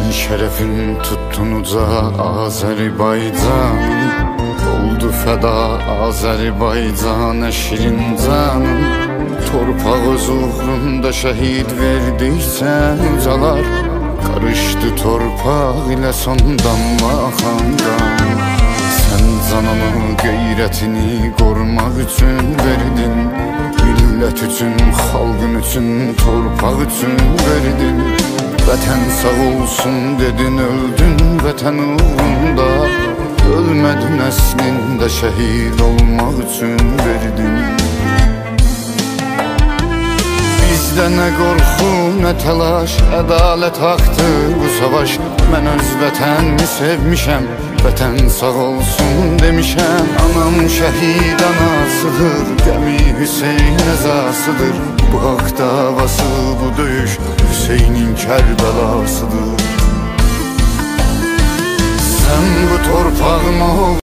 şerefin tuttun uca Azerbaycan'ın. Oldu feda Azerbaycan'a şirin canım. Torpaq öz uğrunda şehit verdiksen ucalar. Karıştı torpaq ile sondan makandan. Sen canını qeyrətini qorumaq üçün verdin. Millət üçün, xalqın üçün, torpaq üçün verdin. Vətən sağ olsun dedin, öldün vətən uğrunda. Ölmədin əslində, şəhid olmaq üçün verdin. Bizdə nə qorxu, nə təlaş, ədalət haqdır bu savaş. Mən öz vətənimi sevmişəm, vətən sağ olsun demişəm. Anam şəhid anasıdır, qəmi Hüseyn əzasıdır. Bu haqq davası, bu döyüş Hüseynin Kərbəlasıdır. Sən bu torpağıma